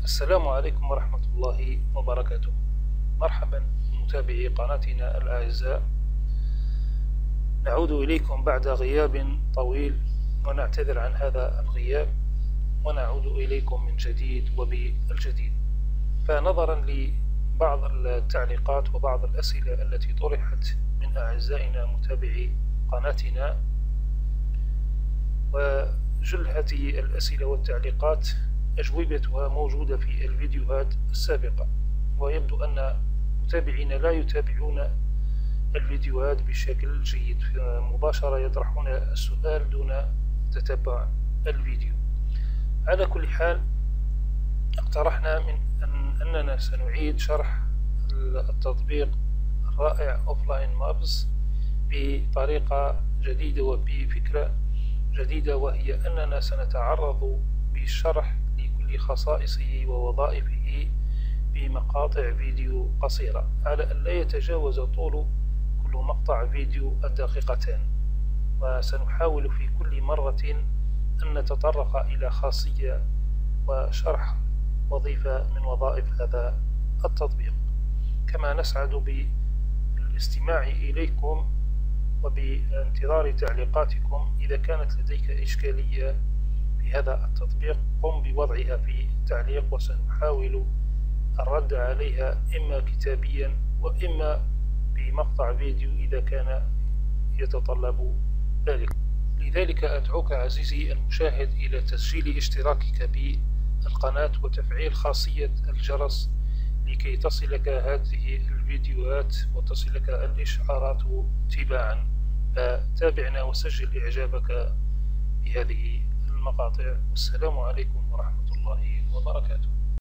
السلام عليكم ورحمة الله وبركاته. مرحبا متابعي قناتنا الأعزاء، نعود إليكم بعد غياب طويل ونعتذر عن هذا الغياب، ونعود إليكم من جديد وبالجديد. فنظرا لبعض التعليقات وبعض الأسئلة التي طرحت من أعزائنا متابعي قناتنا، وجل هذه الأسئلة والتعليقات أجوبتها موجودة في الفيديوهات السابقة، ويبدو أن متابعينا لا يتابعون الفيديوهات بشكل جيد، مباشرة يطرحون السؤال دون تتبع الفيديو. على كل حال، اقترحنا من أننا سنعيد شرح التطبيق الرائع أوفلاين مابس بطريقة جديدة وبفكرة جديدة، وهي أننا سنتعرض بالشرح لكل خصائصه ووظائفه بمقاطع فيديو قصيرة، على أن لا يتجاوز طول كل مقطع فيديو الدقيقتين. وسنحاول في كل مرة أن نتطرق إلى خاصية وشرح وظيفة من وظائف هذا التطبيق، كما نسعد بالاستماع إليكم وبانتظار تعليقاتكم. إذا كانت لديك إشكالية في هذا التطبيق قم بوضعها في تعليق، وسنحاول الرد عليها إما كتابيا وإما بمقطع فيديو إذا كان يتطلب ذلك. لذلك أدعوك عزيزي المشاهد إلى تسجيل اشتراكك بالقناة وتفعيل خاصية الجرس لكي تصلك هذه الفيديوهات وتصلك الإشعارات تباعا. فتابعنا وسجل إعجابك بهذه المقاطع، والسلام عليكم ورحمة الله وبركاته.